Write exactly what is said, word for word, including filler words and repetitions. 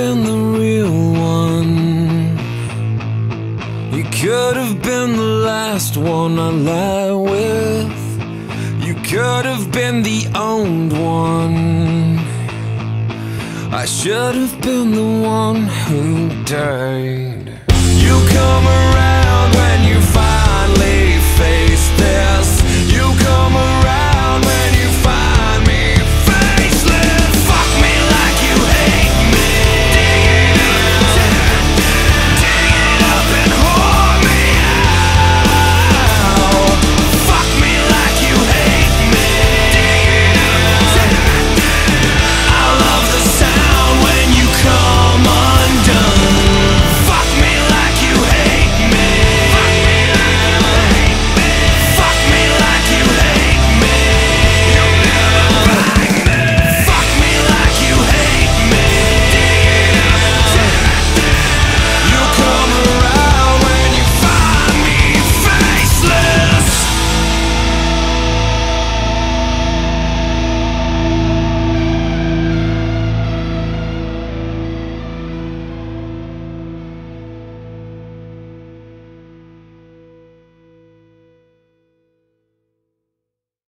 been the real one. You could have been the last one I lie with. You could have been the owned one. I should have been the one who died. You come around when you finally face this. You come around